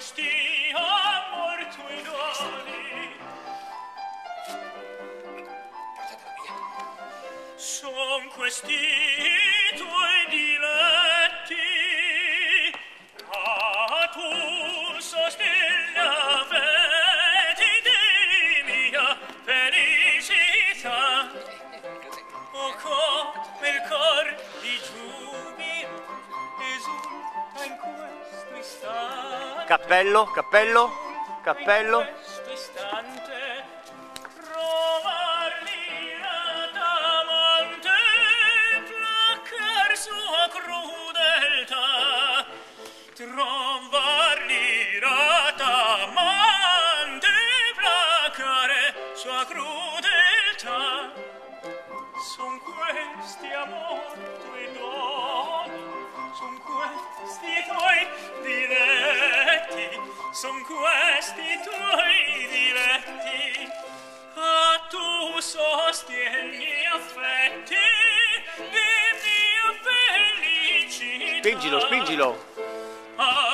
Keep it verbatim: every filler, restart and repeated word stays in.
questi amor tuoi doni. Son questi tuoi diletti, a tu sostella vedi di mia felicità. O come il cor di giubilo esulta in questo istante. Cappello, cappello, cappello. In questo istante provar l'iratamente placar sua crudeltà. Trovar l'iratamente placare sua crudeltà. Son questi amor tuoi doni, son questi tuoi diletti, son questi tuoi diletti. A tu sostieni affetti di mia felicità. Spingilo, spingilo. A